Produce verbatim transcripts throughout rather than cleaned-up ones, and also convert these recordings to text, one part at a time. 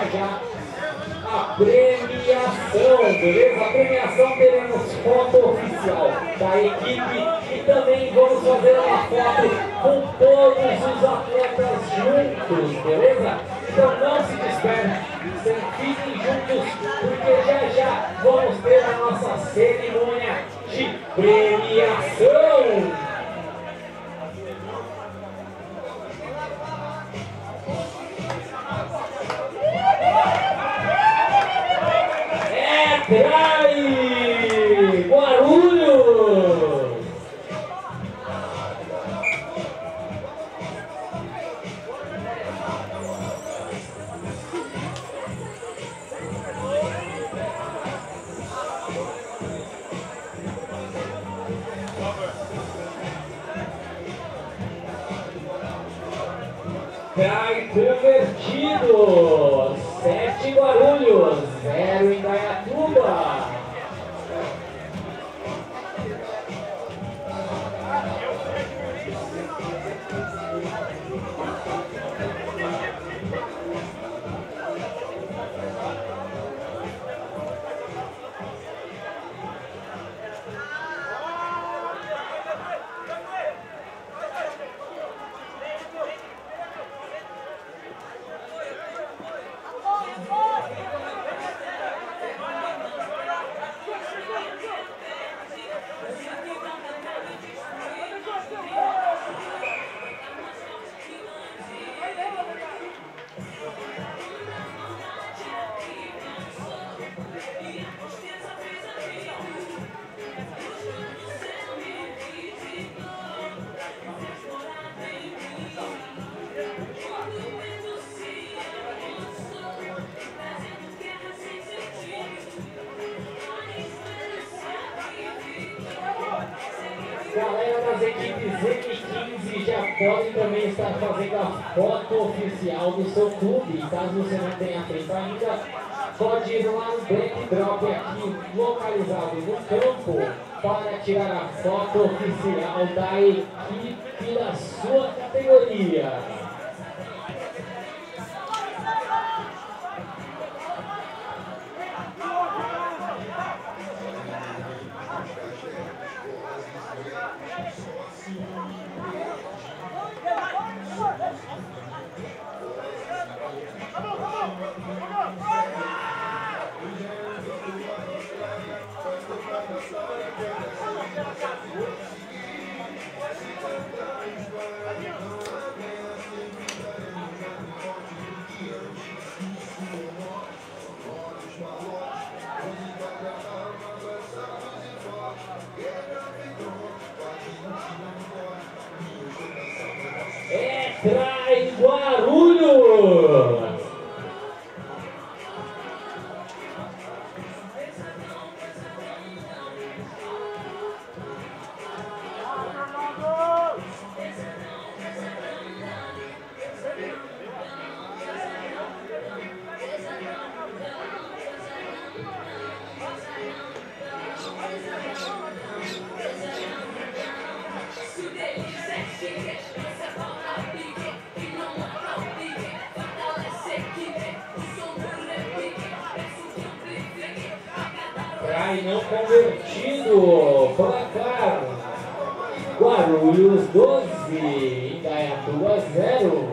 já a premiação, beleza? A premiação teremos foto oficial da equipe e também vamos fazer uma foto com todos os atletas juntos, beleza? Então não se dispersem, fiquem juntos, porque já já vamos ter a nossa cerimônia de premiação. Trai Guarulhos! Trai convertido! Sete Guarulhos, zero Indaiatuba. Galera das equipes M quinze já pode também estar fazendo a foto oficial do seu clube. Caso você não tenha feito ainda, pode ir lá no backdrop aqui localizado no campo para tirar a foto oficial da equipe da sua categoria. É Trai Guarulhos! Trai não convertido, placar Guarulhos doze, Indaiatuba zero.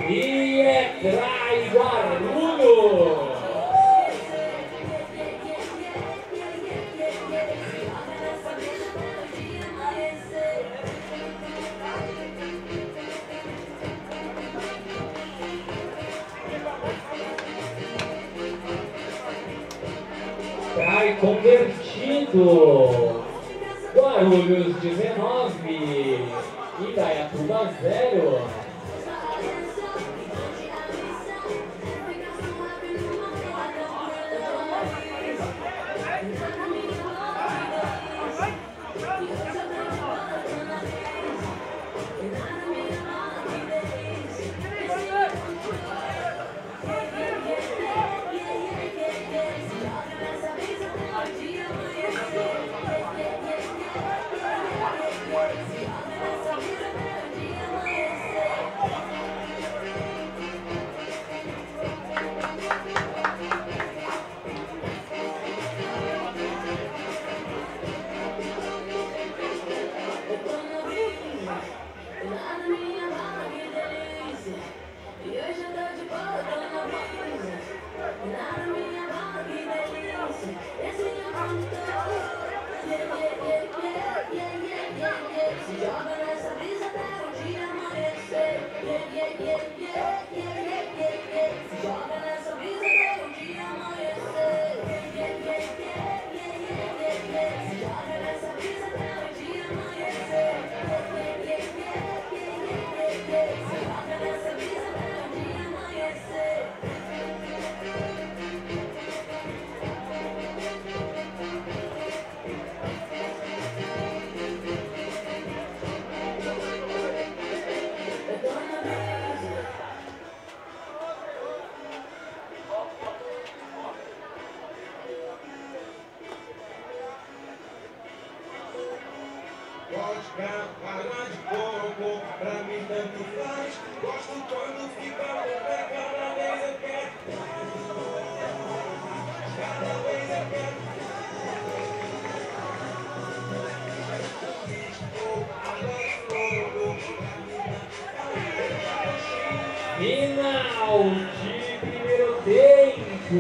E é trai Guarulhos. Trai convertido. Guarulhos dezenove. Indaiatuba zero. Vodka, água de coco, pra mim tanto faz. Gosto quando fica no pé, cada vez eu quero. Cada vez eu quero. Final de primeiro tempo.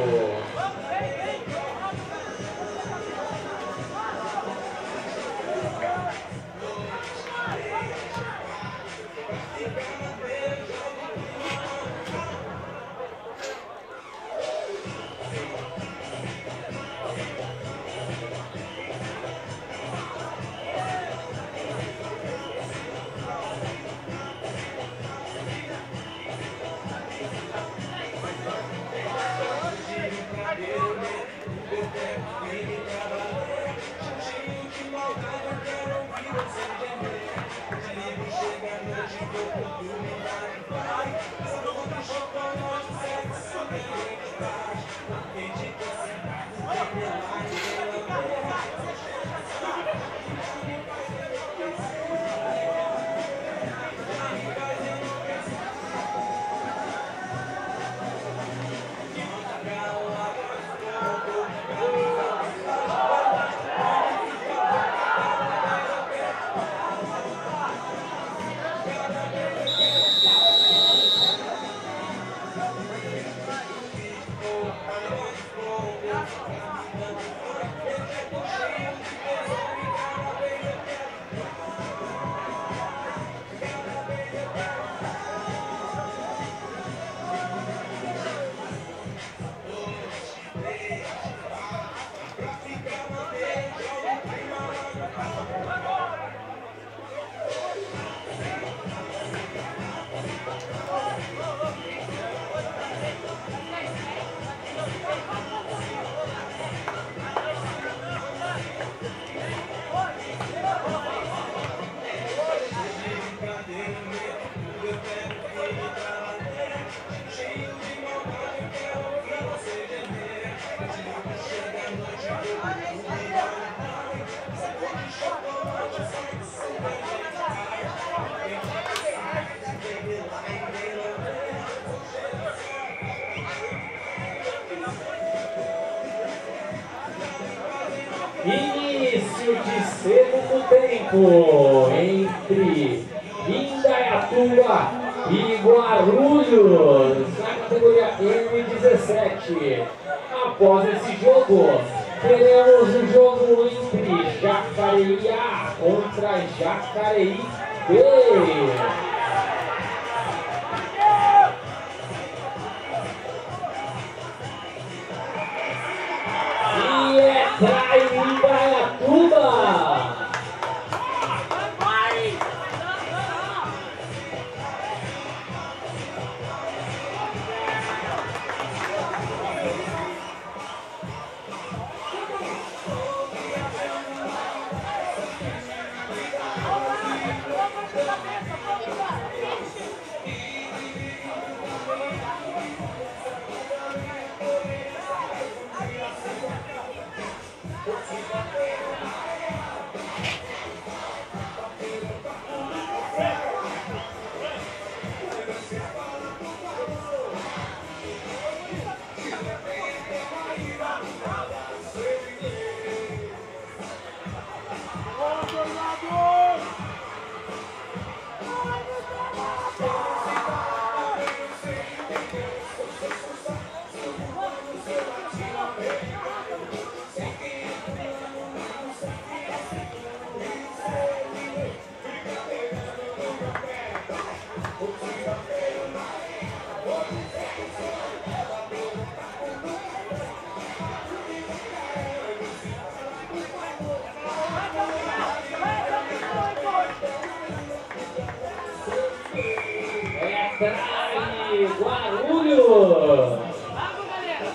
Início de segundo tempo entre Indaiatuba e Guarulhos, na categoria M dezessete. Após esse jogo, teremos o um jogo entre Jacareí A contra Jacareí B. E é trai em Indaiatuba. Trai Guarulhos. Vamos, galera.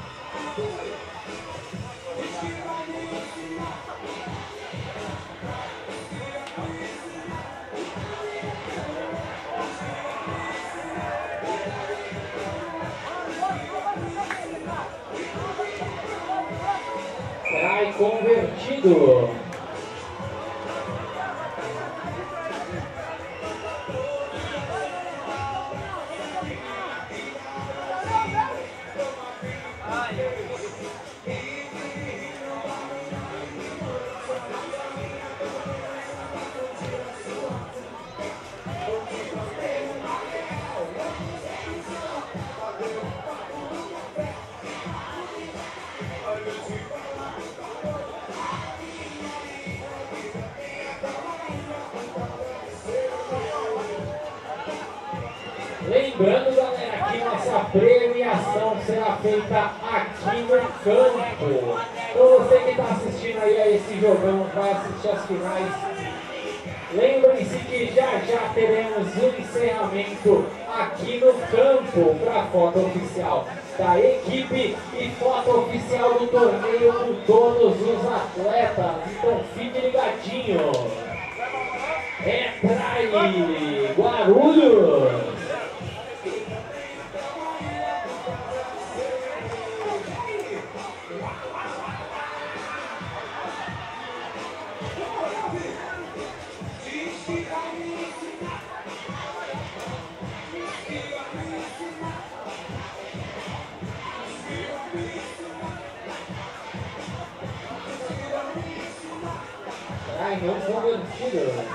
Trai convertido. Lembrando, galera, que nossa premiação será feita aqui no campo. Então você que está assistindo aí a esse jogão, vai assistir as finais. Lembrem-se que já já teremos um encerramento aqui no campo para foto oficial da equipe e foto oficial do torneio com todos os atletas. Então fique ligadinho. É Trai Guarulhos. Ai, não convertido.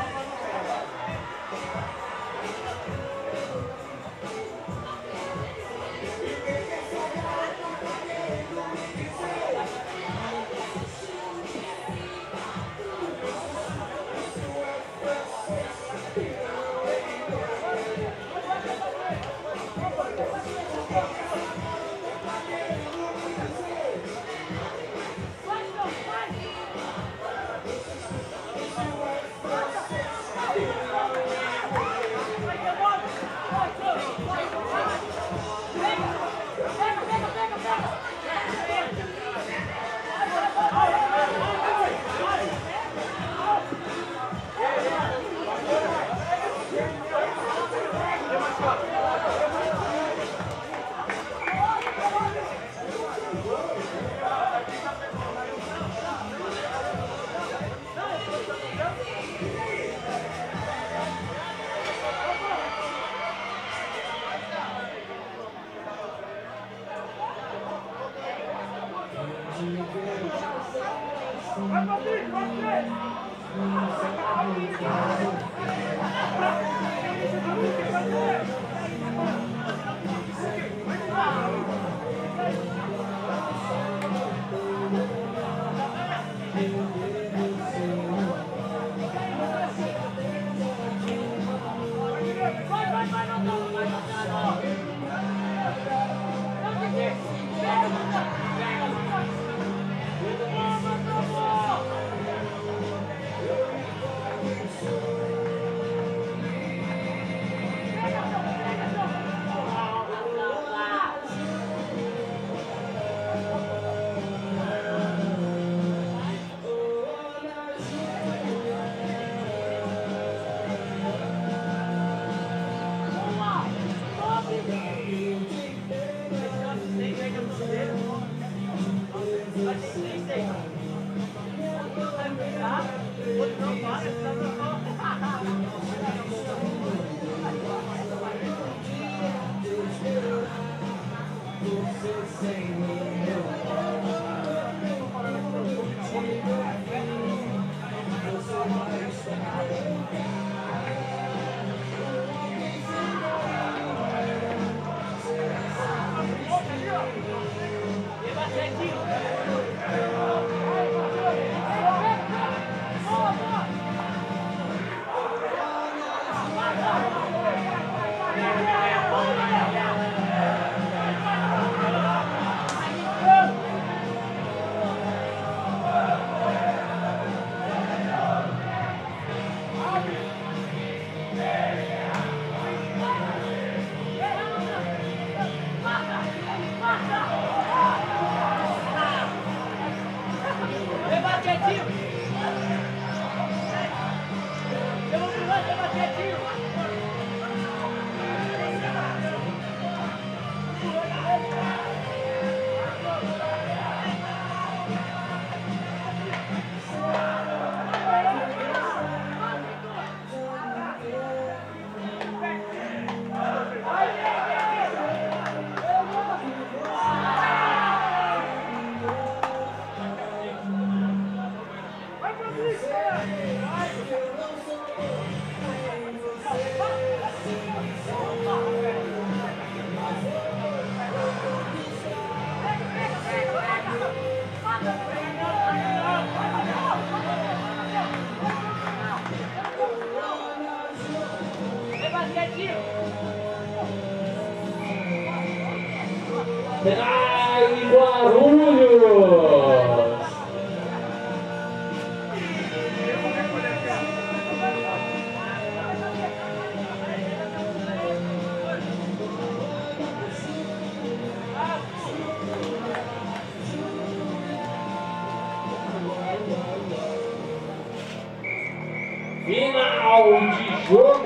Vai, Patrick, vai, Patrick! Penal em Guarulhos. Final de jogo.